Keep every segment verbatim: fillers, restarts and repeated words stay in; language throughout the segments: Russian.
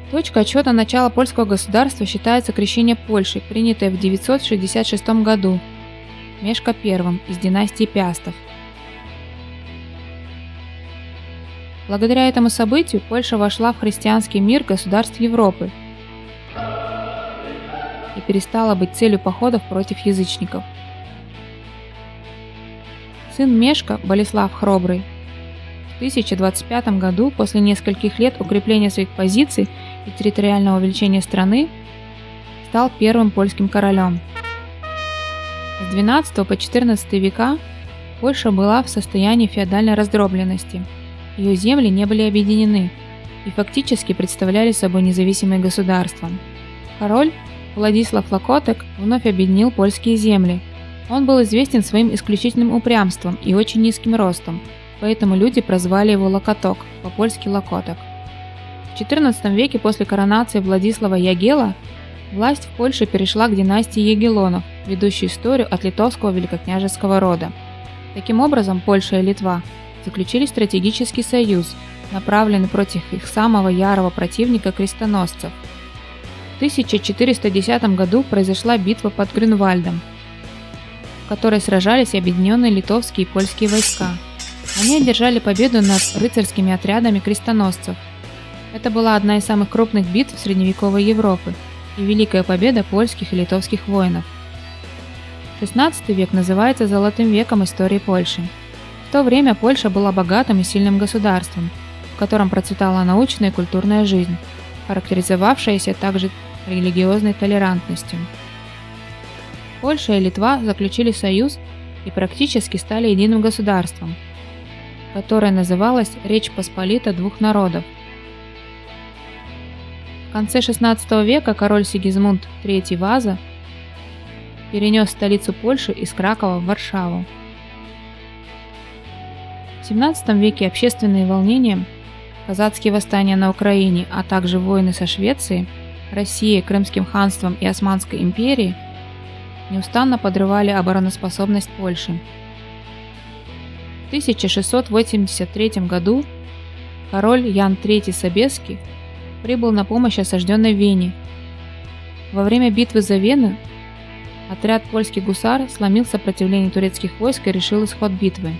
Точкой отсчета начала польского государства считается крещение Польши, принятое в девятьсот шестьдесят шестом году Мешко Первым из династии Пиастов. Благодаря этому событию Польша вошла в христианский мир государств Европы и перестала быть целью походов против язычников. Сын Мешка, Болеслав Храбрый, в тысяча двадцать пятом году, после нескольких лет укрепления своих позиций и территориального увеличения страны, стал первым польским королем. С двенадцатого по четырнадцатый века Польша была в состоянии феодальной раздробленности. Ее земли не были объединены и фактически представляли собой независимые государства. Король Владислав Локоток вновь объединил польские земли. Он был известен своим исключительным упрямством и очень низким ростом, поэтому люди прозвали его Локоток, по-польски Локоток. В четырнадцатом веке после коронации Владислава Ягела власть в Польше перешла к династии Ягеллонов, ведущей историю от литовского великокняжеского рода. Таким образом, Польша и Литва заключили стратегический союз, направленный против их самого ярого противника крестоносцев. В тысяча четыреста десятом году произошла битва под Грюнвальдом, в которой сражались объединенные литовские и польские войска. Они одержали победу над рыцарскими отрядами крестоносцев. Это была одна из самых крупных битв средневековой Европы и великая победа польских и литовских воинов. шестнадцатый век называется «золотым веком истории Польши». В то время Польша была богатым и сильным государством, в котором процветала научная и культурная жизнь, характеризовавшаяся также религиозной толерантностью. Польша и Литва заключили союз и практически стали единым государством, которое называлось Речь Посполита двух народов. В конце шестнадцатого века король Сигизмунд третий Ваза перенес столицу Польши из Кракова в Варшаву. В семнадцатом веке общественные волнения, казацкие восстания на Украине, а также войны со Швецией, Россией, Крымским ханством и Османской империей неустанно подрывали обороноспособность Польши. В тысяча шестьсот восемьдесят третьем году король Ян третий Собеский прибыл на помощь осажденной Вене. Во время битвы за Вену отряд польских гусар сломил сопротивление турецких войск и решил исход битвы.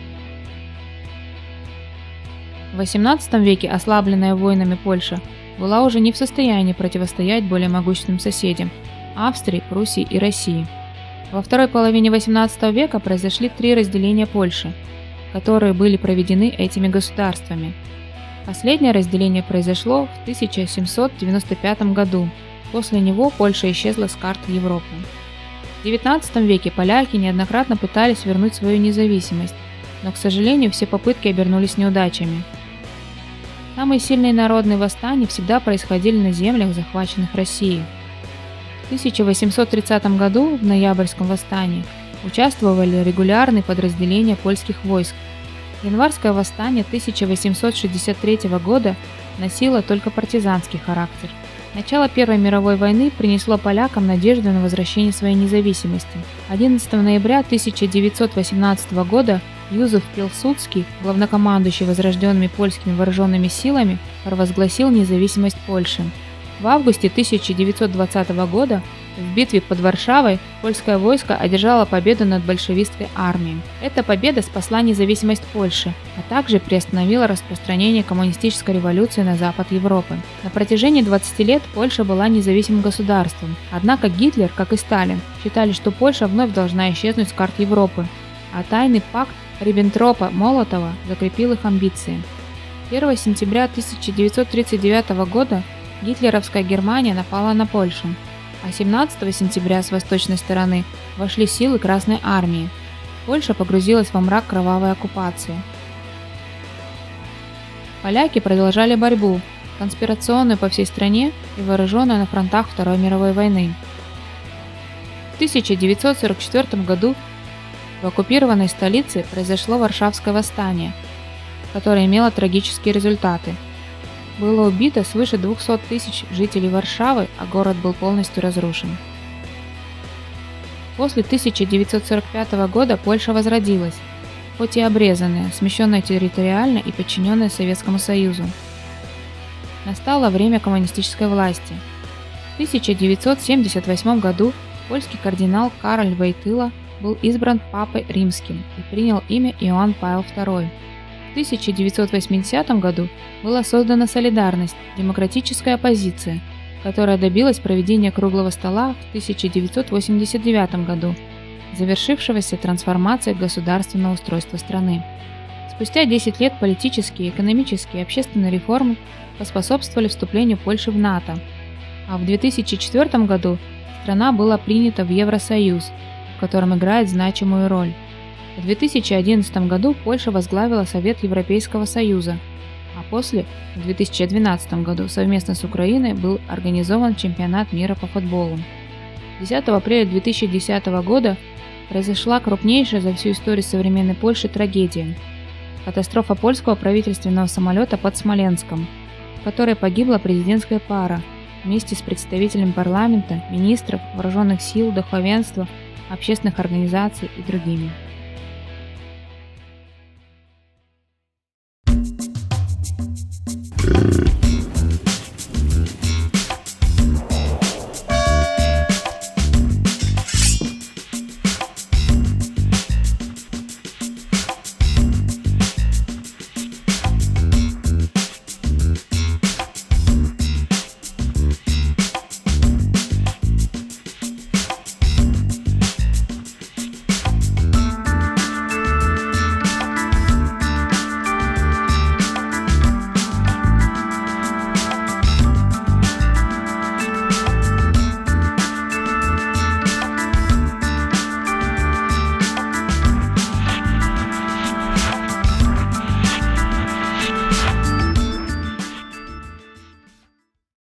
В восемнадцатом веке ослабленная войнами Польша была уже не в состоянии противостоять более могущественным соседям – Австрии, Пруссии и России. Во второй половине восемнадцатого века произошли три разделения Польши, которые были проведены этими государствами. Последнее разделение произошло в тысяча семьсот девяносто пятом году. После него Польша исчезла с карты Европы. В девятнадцатом веке поляки неоднократно пытались вернуть свою независимость, но, к сожалению, все попытки обернулись неудачами. Самые сильные народные восстания всегда происходили на землях, захваченных Россией. В тысяча восемьсот тридцатом году в Ноябрьском восстании участвовали регулярные подразделения польских войск. Январское восстание тысяча восемьсот шестьдесят третьего года носило только партизанский характер. Начало Первой мировой войны принесло полякам надежду на возвращение своей независимости. одиннадцатого ноября тысяча девятьсот восемнадцатого года Юзеф Пилсудский, главнокомандующий возрожденными польскими вооруженными силами, провозгласил независимость Польши. В августе тысяча девятьсот двадцатого года в битве под Варшавой польское войско одержало победу над большевистской армией. Эта победа спасла независимость Польши, а также приостановила распространение коммунистической революции на запад Европы. На протяжении двадцати лет Польша была независимым государством, однако Гитлер, как и Сталин, считали, что Польша вновь должна исчезнуть с карт Европы, а тайный пакт Риббентропа-Молотова закрепил их амбиции. первого сентября тысяча девятьсот тридцать девятого года гитлеровская Германия напала на Польшу, а семнадцатого сентября с восточной стороны вошли силы Красной Армии. Польша погрузилась во мрак кровавой оккупации. Поляки продолжали борьбу, конспирационную по всей стране и вооруженную на фронтах Второй мировой войны. В тысяча девятьсот сорок четвёртом году в оккупированной столице произошло Варшавское восстание, которое имело трагические результаты. Было убито свыше двухсот тысяч жителей Варшавы, а город был полностью разрушен. После тысяча девятьсот сорок пятого года Польша возродилась, хоть и обрезанная, смещенная территориально и подчиненная Советскому Союзу. Настало время коммунистической власти. В тысяча девятьсот семьдесят восьмом году польский кардинал Кароль Войтыла был избран Папой Римским и принял имя Иоанн Павел второй. В тысяча девятьсот восьмидесятом году была создана «Солидарность» – демократическая оппозиция, которая добилась проведения круглого стола в тысяча девятьсот восемьдесят девятом году, завершившегося трансформацией государственного устройства страны. Спустя десять лет политические, экономические и общественные реформы поспособствовали вступлению Польши в НАТО, а в две тысячи четвёртом году страна была принята в Евросоюз, в котором играет значимую роль. В две тысячи одиннадцатом году Польша возглавила Совет Европейского Союза, а после, в две тысячи двенадцатом году, совместно с Украиной был организован чемпионат мира по футболу. десятого апреля две тысячи десятого года произошла крупнейшая за всю историю современной Польши трагедия – катастрофа польского правительственного самолета под Смоленском, в которой погибла президентская пара вместе с представителями парламента, министров, вооруженных сил, духовенства, общественных организаций и другими.